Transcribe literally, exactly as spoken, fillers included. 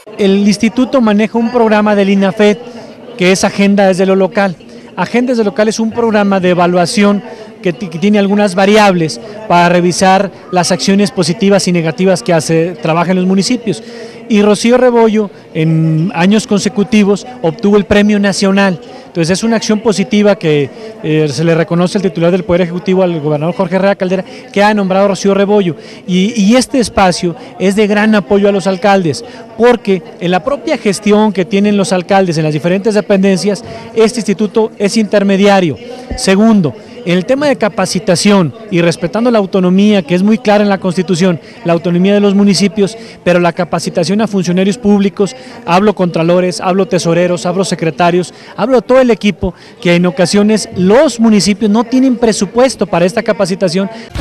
El instituto maneja un programa del INAFED que es Agenda desde lo local. Agenda desde lo local es un programa de evaluación que, que tiene algunas variables para revisar las acciones positivas y negativas que hace, trabaja en los municipios. Y Rocío Rebollo en años consecutivos obtuvo el premio nacional. Entonces es una acción positiva que eh, se le reconoce al titular del Poder Ejecutivo, al gobernador Jorge Herrera Caldera, que ha nombrado a Rocío Rebollo. Y, y este espacio es de gran apoyo a los alcaldes, porque en la propia gestión que tienen los alcaldes en las diferentes dependencias, este instituto es intermediario. Segundo, en el tema de capacitación y respetando la autonomía, que es muy clara en la Constitución, la autonomía de los municipios, pero la capacitación a funcionarios públicos, hablo contralores, hablo tesoreros, hablo secretarios, hablo a todo el equipo, que en ocasiones los municipios no tienen presupuesto para esta capacitación.